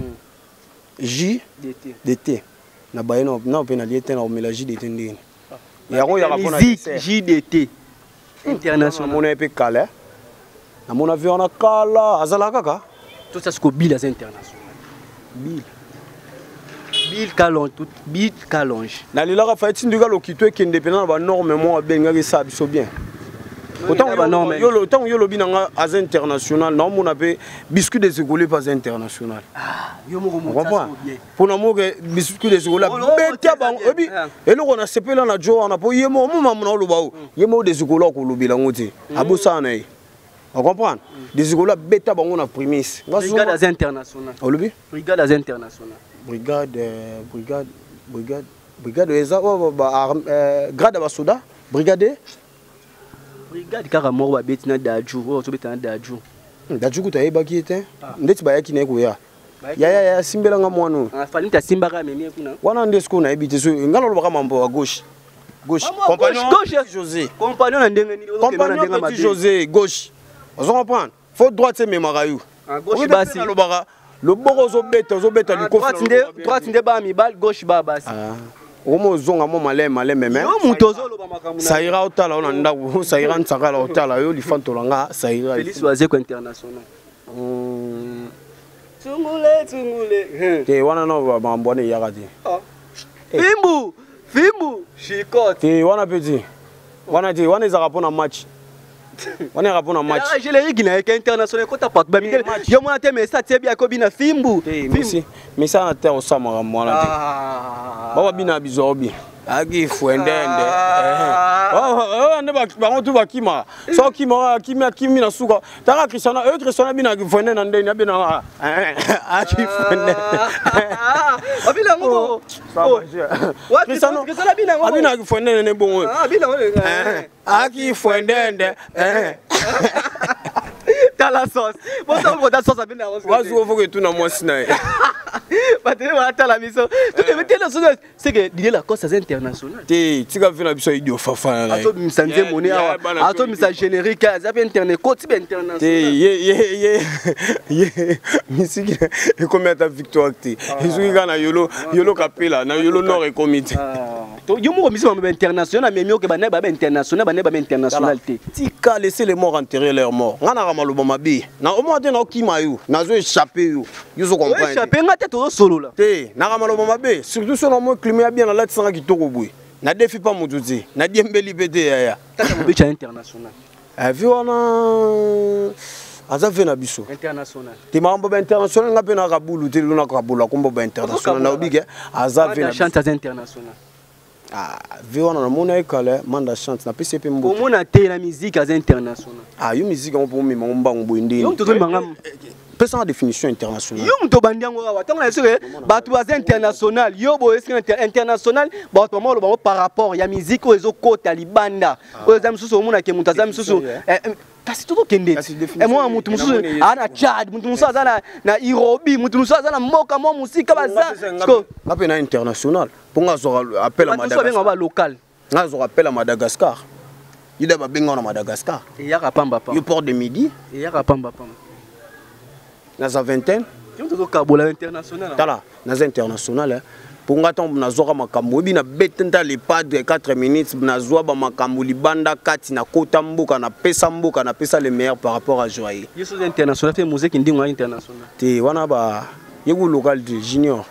J D T. Na ba no na pe na liete na o mélange J D T ndini. Ya ko ya rapona J D T international. Mon épée calé. Na mon avion na kala azala kaka. Tout ça ce que Bill est international. Bill. Bill Calonge tout Bill Calonge. Na lila ka fait ndika lokitwe kende pena ba normalement benga ke sa biso bien. Autant yo le temps yo lobi nanga az international non mon appé biscuit des écoles pas international. Ah, yo mo mo ça bien. Pour na mo ke biscuit des écoles beta ba obi et lo na sepela na jo na po yemo mo mamu na lo ba o yemo des écoles ko lobi la ngoti abusa na yi. On comprend? Des écoles beta bango na prémisse. Brigade az international. O lobi? Brigade az international. Brigade brigade brigade brigade eza grade ba soda brigade brigade kaka moko ba beti na daju o to beti na daju daju kuta yeba ki ete ndeti ba yaki na ko ya ya ya ya simbela nga mwana ah fali nta simba ka memi kuna wana ndesko na ebiti so ngalo lo ba mambo à gauche gauche compagnon José compagnon na ndenge ni compagnon na ndenge José gauche on comprend faut droite c'est memarayu à gauche basi lo ba le boko zo beta zo beta li kofi droite droite nde ba mi bal gauche ba basi ah omo zonga mo malé malé meme yo muto zo lo ba makamuna ça ira otala on anda ça ira ntsakala otala yo li fantolanga ça ira Félix Oazeko international tungule tungule te wana no ba mbone yakati fimbu fimbu shikot te wana petit wana te wana ezaka pona match wana ezaka pona match je le rigi na international kota pat ba mingel yo mona te mais ça te bien ko bina fimbu fimbu mais ça na te osama mwana te baba bina bizobi agi fuendende oh ande ba bango tu bakima so kima kimi kimi na suka taka Cristiano e Cristiano bina fuendende na ndeni abina agi fuendende abina ngo Cristiano Cristiano bina ngo abina agi fuendende ne bongo abina ngo agi fuendende ta la sauce bon ça on ta sauce abina ngo wazo faut que tu na moi sina ba te va ta la mission tu te mettez la sauce c'est que dire la cause c'est international te tika vina biso idio fafa na ato msanze moni awa ato misa générique za bien internet côté bien international te ye ye ye ye misiki e combien ta victoire te izuki kana yolo yolo kapela na yolo nord e comité to yo mo misi ba international mais mieux que ba na ba international ba na ba international te tika laisser les morts enterrer leurs morts ngana ka maloba mabe na au moins na okima yo na zo échapper yo yo zo comprendre échapper ngate to solo là te na ka maloba mabe surtout sur le climat bien la tsanga kitoko boy na défi pas mutuzi na diembeli pété ya tata mo bicha international a vu on aza vena biso international te mambo ba international ngape na kabulu te luna kabula kombo ba international na obike aza vena chante international ah vu on na mona ekale manda chante na P C P mbo pour mona te la musique az international ah yo musique on pour mi mbango boyindi yo to mangam personne en définition internationale. Yo mto bandiango wa tango na sure batu az international yo bo est international ba to mo lo par rapport ya musique ozo kota libanda ozo msusu omuna ke mutazam msusu kasi tout kende et moi mutu msusu ana Chad mutu msusu azana na Nairobi mutu msusu azana moka mo musika baza ko ngape na international ponga zo appel à Madagascar ba local ngazo appel à Madagascar ida ba benga na Madagascar et ya pamba pamba yo port de midi et ya pamba pamba na za vingtaine yo to kabola international tala na za international pour ngata na zoka makambo bi na betenta les pas de quatre minutes na zoa ba makambo libanda kati na kota mboka na pesa mboka na pesa le meilleur par rapport à Joye yo so international fait musique ndingo international te wana ba yego local de junior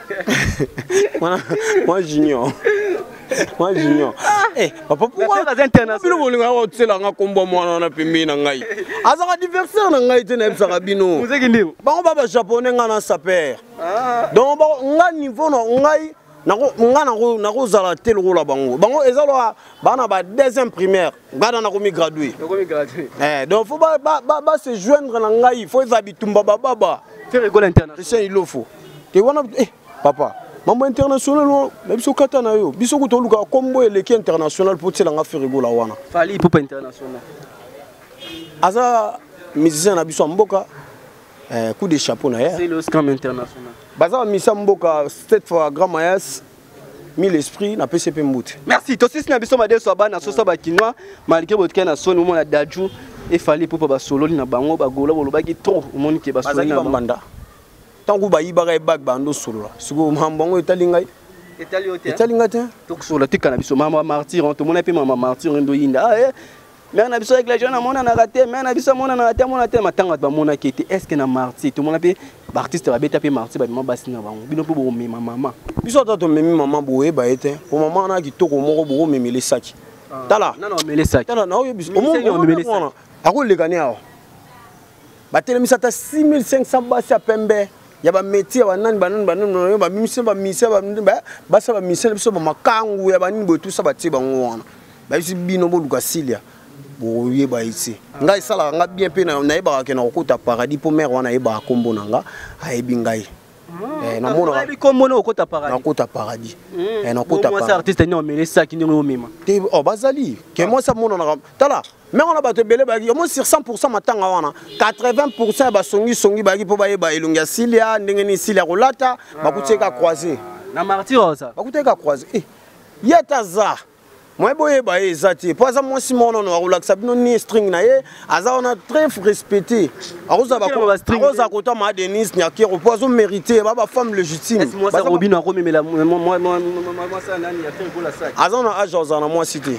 wana moi junior moi junior eh papa pourquoi les internationaux bino bolinga ko tsela nga kombo mwana na pembe na ngai azaka adversaire na ngai te na ebsaka bino musique ndingo bango baba japonais nga na saper ah donc ba nga niveau no ngai nga nako zala tel rola bango bango ezalo bana ba deuxième primaire ngana nako mi graduer eh donc faut ba ba ba se joindre na ngai faut za bitumba baba faire école internationale c'est il faut te wana eh papa mambo international na biso kata na yo biso ko toluka kombo eleki international pour tela nga faire école wana fali pour international aza musicien na biso mboka eh coup de chapeau na ya c'est le scrum international baza misa mboka cette fois grand mayas mille esprit na P C P Mboute. Merci to sisi na biso made so bana so so ba kinwa malgré votre na son mo na daju e fali pour ba solo na bango ba gola boloba ki trop moni ke ba solo na banda tangu ba yibaka e bag bando solo siko mambongo etali ngai etali hote etali ngata to solo tika na biso mama martyr on to mona pe mama martyr ndo yinda ah eh mais na biso avec les jeunes mona na raté mais na biso mona na raté mona te matanga ba mona ki était est-ce que na martyr to mona pe ba artiste ba beta pe martyr ba mama basi na bango bino pe bo mema mama biso tato memi mama boye ba ete po mama na kitoko moko bo memi le saki tala non non memi saki tala na oyo biso o memi saki ako le gani awo ba telemisa ta six mille cinq cents basi a pembe ya ba métier ba nani ba nani ba nani ba mise ba mise ba ba sa ba mise biso ba makangu ya ba nini bo tout ça ba tie bango wana ba biso bino bo luka silia boye ba ici ngai sala nga bien pe na yeba ka na okota paradis po mère wana yeba kombo nanga ayebi ngai eh na mona ayebi kombo na okota paradis na okota paradis eh na okota paradis moi artiste ni omele saki ni omema te oh bazali ke moi sa mona na tala mais on a ba te belé ba yo mo sur cent pour cent matanga wana quatre-vingts pour cent ba songi songi ba ki po ba yeba elunga silia ndenge ni silia rolata ba kuteka croiser na martyr ça ba kuteka croiser eh yeta za moi boye ba ezati po za moi simono no relaxa bino ni string na ye aza on a très respecté aroza ba aroza kota ma Denis nyaki reposo mérité ba ba femme légitime moi ça Robino a rememela moi moi moi moi ça nani a fait gola sac aza na age za na moi cité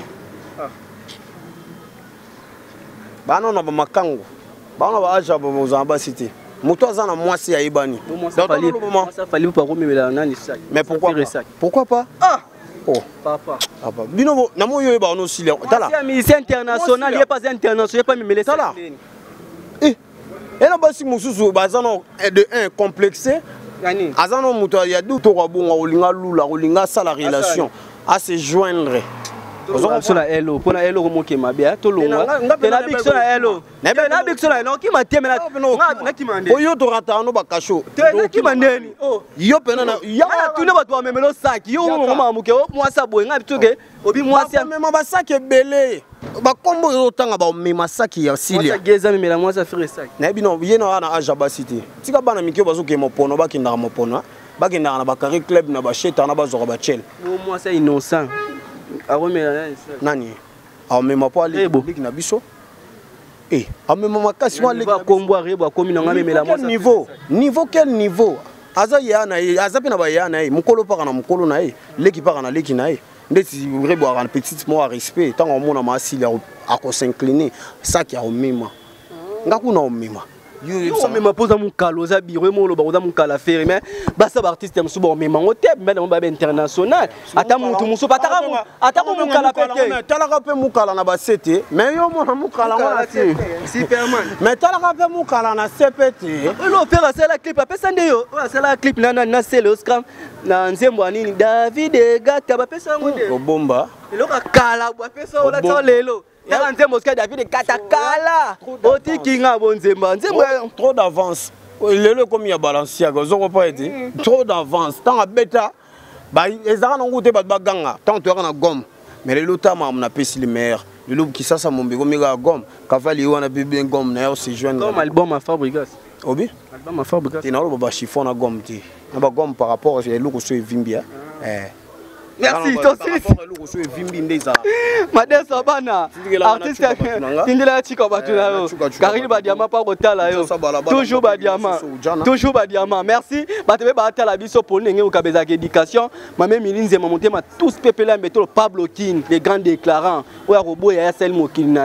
ba non na ba makango ba na ba age ba za ba cité moto aza na moi si ya ibani moi ça fallait pas rememela nani sac mais pourquoi pourquoi pas ah oh papa papa bino na mo yo ba no sile tala c'est musicien international il est pas international pas memele tala eh ela basi mususu bazano de un complexé yani azano muto ya du to kwa bonga olinga lula olinga sala relation à se joindre sur la hello pour la hello mo ke mabia to longa na big sur la hello na big sur la no ki mateme na na ki mande oyo to rata no ba kasho to ki mandeni oh yo pena na ya tuna bato ba memelo saki yo mo mamuke mo sa boye nga bituke obi mo sa mema ba saki belé ba kombo yo tanga ba mema saki ya silia mo sa geza memela mo sa frère saki na bino yeno ana aja ba cité tika bana mikyo bazo ke mo pono ba kinda mo pono ba kinda na ba carré club na ba cheta na ba zo ba chel mo sa innocent nani amema po ali liki na biso eh amema makasi wa liki ba kombo arebo akomi na ngame mela moi niveau niveau quel niveau aza yana aza pe na ba yana mukolo paka na mukolo na ye leki paka na leki na ye ndeti rebo a petite mo respect tant on mona masili a ko s'incliner ça qui a omema ngaku na omema yo omema poza mon kaloza biro mo lo ba mon kala faire mais basa ba artiste musu ba omema ngote mais ba international ata muntu musu pataka mu ata mu kala pete talaka pe mu kala na ba sete mais yo mo na mu kala ngona ti superman mais talaka pe mu kala na sepete lo faire c'est la clip apesa ndeyo c'est la clip na na c'est le scram na nzembo nini David Gata ba pesa ngonde bomba lo ka kala ba pesa ola tso lelo ya nzembo ska David Gata kala oti kinga bonzemba nzembo trop d'avance lelo comme ya Balenciaga zo pas été trop d'avance tant a beta ba ezaka na ngute ba baganga tant to na gomme mais lelo tama na pesi le maire lelo ki sasa mombe ko mega gomme kavali wana bébé gomme na yo se joindre comme album à Fabrigas obi album à Fabrigas ti na lo ba chiffon na gomme ti na ba gomme par rapport à lelo ko so vimbia eh merci aussi Madame Sabana artiste tindela chika batu na yo Karine ba diamant pa kotala yo toujours ba diamant toujours ba diamant merci batebe ba tala biso pour ndenge okabeza éducation mame milinze mamotema tous pepela meto Pablo King les grands déclarants oya robo ya sel mokili na e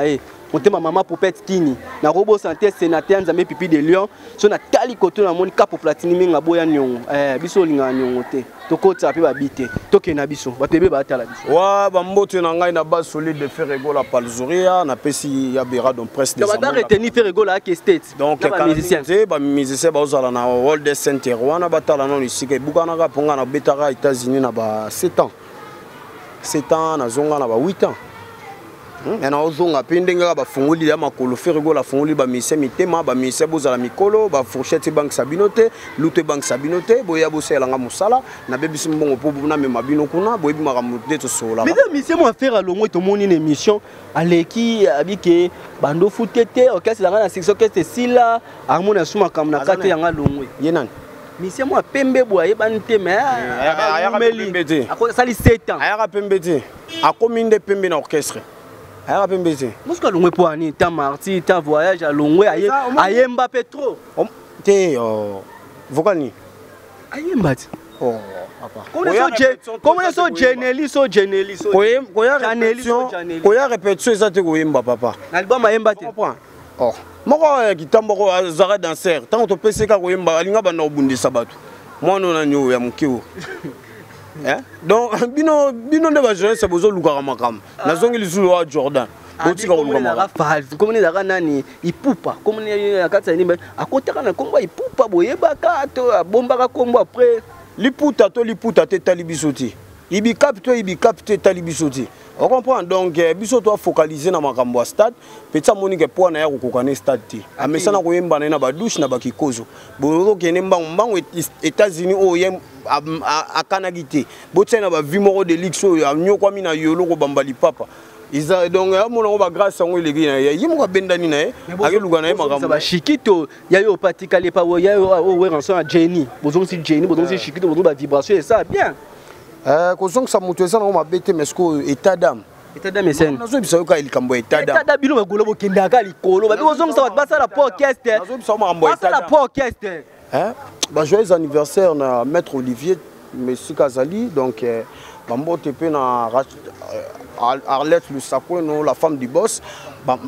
motema mama Poupette Kini na robo santé sénateur nzambe pipi de lion so na tali koto na moni capo platini minga boya nyongo eh biso linga nyongo te tokota pe babite tokena biso batebe batala biso wa bambote na ngai na base solide de Ferrego la Palzoria na pesi ya bera donc presse des amours. Donc retenir Ferrego la que state. Donc ba musicien ba musicien ba ozala na World de Saint-Rwanda batala non ici ke bukana ka ponga na betara États-Unis na ba sept ans. sept ans na zonga na ba huit ans. Et na ozonga pendenga ba fungoli ya makolo Ferrego la fungoli ba mise mitema ba mise bozala mikolo ba fourchette bank sabinote lute bank sabinote boya bosela nga musala na bebisi mbongo po na me mabino kuna boyebi makamu de to sola. Mais mise mo faire à longo to moni une émission aleki abike bando futete orchestre la na section orchestre sila amona suma kam na kate yanga longo yenani mise mo pembe boye bante mais aya ka pembe te ako sali sept ans aya ka pembe te akomi nde pembe na orchestre. Aya pembete. Muska longwe po ani ta marti ta voyage à longwe aye ayemba petro. Te oh vokani. Ayemba ti. Oh papa. Comment so je comment so geneli so geneli so. Koyem koya répétition. Koya répétition ezate koyemba papa. Album ayemba te. Oh. Moko kitambo ko azara danser. Tant to pese ka koyemba alinga bana obundisa batu. Mwana na nyo ya mukio. Eh? Donc bino bino de ba jeunesse bozo lukaka makam nazongi lisulu wa Jordan botika ko lukaka makam comme ni zaka nani ipupa comme ni akatsa ni akotaka na kombo ipupa boyebaka to bombaka kombo après liputa to liputa te talibisoti ibi capte ibi capte talibisoti on comprend donc biso to focaliser na makambo stade petsa moni ke po na ya kokokane stade ti amesana ko yemba na ba douche na ba kikozo bozo kene mbango mbango États-Unis o yem a Kanagité botsena ba vimoro de lixo ya nyokwa mina yolo ko bambali papa iza donc amona ko ba grâce ngo ilegi na yimo ko bendani na ye akeluka na ye makambo ba shikito ya yo patikale pa ya yo we ranson a Jenny bozo si Jenny bozo si shikito bozo ba vibration et ça bien euh ko zonk sa mutu esa na ma bete mesko état d'âme état d'âme sen nazo biso ka ilikambo état d'âme état d'âme bilo bagolo bo kenda ka likolo ba bozo sa ba sa la podcast nazo biso ma mambo état d'âme la podcast hein bah joyeux anniversaire na maître Olivier Messi Kazali donc euh, bambo tepe na Arlette le Sako no la femme du boss bah,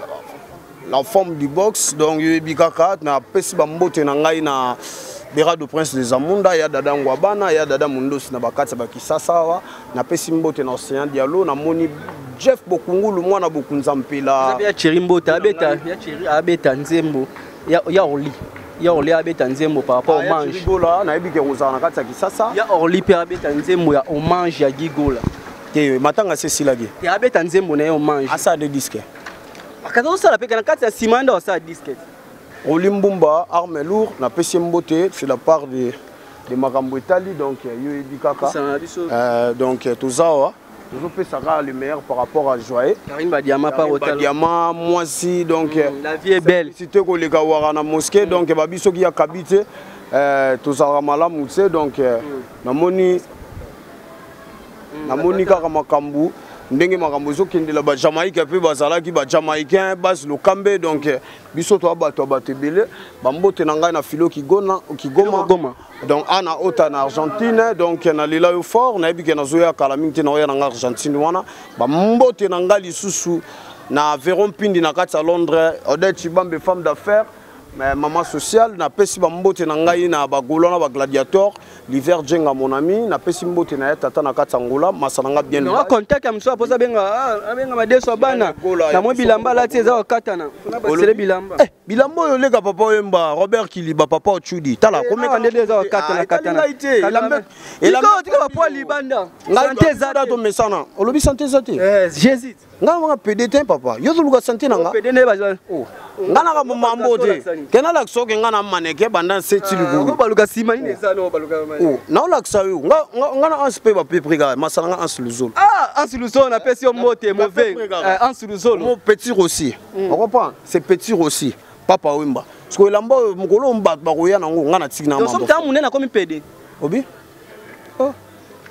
la femme du box donc bikaka na pesi bambo te na ngai na Bera de Prince des Amunda ya dada ngwabana ya dada mundosi na bakatsa bakisasawa na pesi mbote na Océan Diallo na moni Jeff Bokungulu mwana bokunzampela ya Chirimbo tabeta ya Chiri abeta nzembo ya ya oli ya oli abeta nzembo par rapport au mange Gigola na ebike kozana katsa kisasa ya oli pe abeta nzembo ya hommage ya Gigola te matanga sesilagi ya abeta nzembo na hommage asa de disque akazo sala pe kana katsa simanda wa sa disque Olimbumba arme lourd na pesi mbote c'est la part de de makambo etali donc yo ebikaka euh donc tozawa nous pesaka le meilleur par rapport à Joye Karim Badiama par hôtel Badiama moi si donc mm, la vie est belle c'était ko le kawara na mosquée donc babiso ki ya kabite euh tozara malamu tu sais donc na moni na moni kaka makambu ndenge makambo zo kendela ba Jamaïque pe bazala ki ba Jamaïcain bas lo kambe donc biso to abato abatebele bambote na ngai na filo ki gona ki goma goma donc ana ota na Argentine donc na lila yo fort na biki na zoya kala mingi na oya na Argentine wana bambote na ngali susu na Véron Pindi na kati à Londres Odette Chibambe femme d'affaires mais maman sociale na pesi bambote na ngai na bagolona ba gladiateur l'hiver jenga mon ami na pesi mbote na tata na kati ngula masananga bien na contact am so posa benga benga madeso bana na mo bilamba la tie za katana na basele bilamba eh bilamba yo leka papa oyemba Robert Kiliba papa Ochudi tala komeka ndele za katana katana elamba elamba tika pa libanda santé za to mesana olobi santé za te eh jésus nga nga P D T papa yo zuluka santé nanga P D ne ba oh ngana ka mambo te kena la soke ngana maneke banda seti lugu baluka simani neza no baluka mani oh na la ksayo nga ngana anspe ba pepriga masala nga ans luzolo ah ans luzolo na pesi yo mote mauvais ans luzolo mon petit rossi on comprend c'est petit rossi papa wimba parce que lamba mukolo mbat ba koya nango ngana tiki na mambo donc ça munena comme P D obi oh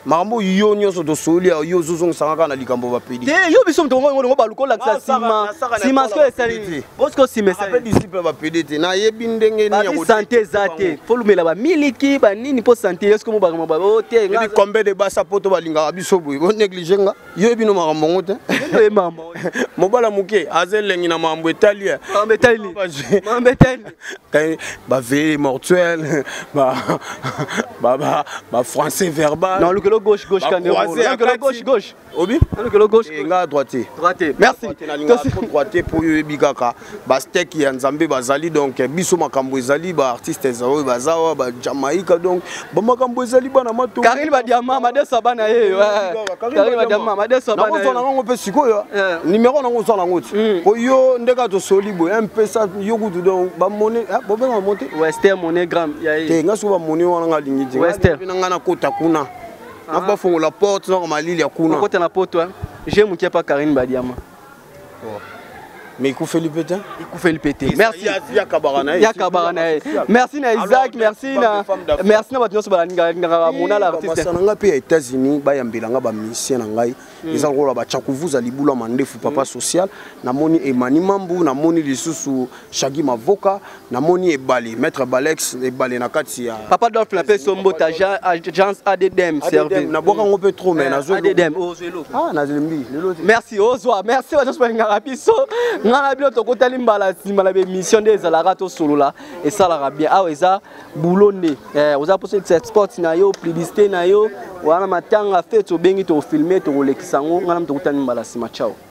makambo yo nyonso tosoli yo zozongisa kaka na likambo bapedi te yo biso mtongo ngo baluko lakisa sima sima sko esali bosko sima esali disciple bapedi te na yebi ndenge ni ya ko santé zate folumela ba miliki ba nini po santé esko mo bakama ba o te nga combien de basa poto balinga biso boy bo négliger nga yo yebi no makambo ngote yo mama mobala muke azelengi na mambo etali mambo etali mambo etali kay ba veille mortuelle ba ba ba français verbal non le gauche gauche quand le gauche gauche obi le gauche nga droite droite merci droite pour yo bikaka ba steak ya nzambe bazali donc biso makambo ezali ba artiste zawo bazawa ba Jamaïque donc ba makambo ezali bana mato Karine ba diamant ma desa bana ye Karine ba diamant ma desa bana ye na ngo pe sikoyo numéro na ngo so na ngoti ko yo ndeka to solibo un peu ça yo kudu donc ba monnaie bo benga monter Western MoneyGram ya ye te nga so ba monnaie wana nga lingi Western nga na kota kuna na ba fongo la porte na malili ya kuna kota na porte j'ai mon pas Karine ba diamant mais il fait le pétain. Il fait le pétain. Merci. Il y a Kabarana. Il y a Kabarana. Merci na Isaac, merci na merci na batino so balinga ngara mona l'artiste. Sananga pe États-Unis ba yambelanga ba musicien ngai. Ils ont ba chakuvuza libula mandefu papa social na moni Emani Mambu na moni lisusu Shagi Mavoka na moni Ebali maître Balex Ebali na kati ya Papa Dolph la pe sombota agence A D D M service. Na boka ngope trop mais na zo A D D M ozelo. Ah na zembi. Merci Ozwa, merci wa just balinga rapiso. Ngana bilo to kotali mbala sima la mission des alaka to solola et ça la bien ah eza boulonné eh oza poser cette sport na yo publicité na yo wana matanga fait to bengi to filmer to lekisa ngo ngana mto kotali mbala sima ciao.